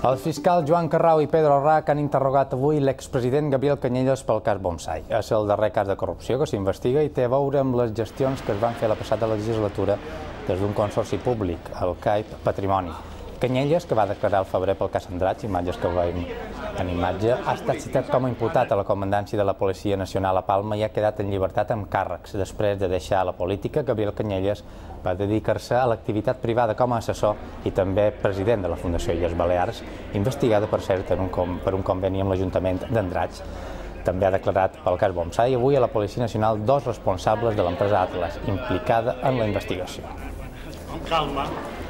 Els fiscals Joan Carrau i Pedro Rac han interrogat avui l'expresident Gabriel Cañellas pel cas Bomsay. És el darrer cas de corrupció que s'investiga i té a veure amb les gestions que es van fer la passada legislatura des d'un consorci públic, el CAIP Patrimoni. Cañellas, que va declarar al febrer pel cas Andratx, imatges que veiem en imatge, ha estat citat com a imputat a la comandància de la Policia Nacional a Palma i ha quedat en llibertat amb càrrecs. Després de deixar la política, Gabriel Cañellas va dedicar-se a l'activitat privada com a assessor i també president de la Fundació Illes Balears, investigada, per cert, per un conveni amb l'Ajuntament d'Andratx. També ha declarat pel cas Bomsay avui a la Policia Nacional 2 responsables de l'empresa Atlas, implicada en la investigació. Amb calma.